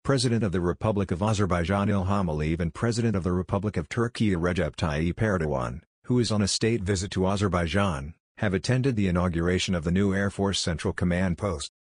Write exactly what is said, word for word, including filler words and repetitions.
President of the Republic of Azerbaijan Ilham Aliyev and President of the Republic of Türkiye Recep Tayyip Erdogan, who is on a state visit to Azerbaijan, have attended the inauguration of the new Air Force Central Command post.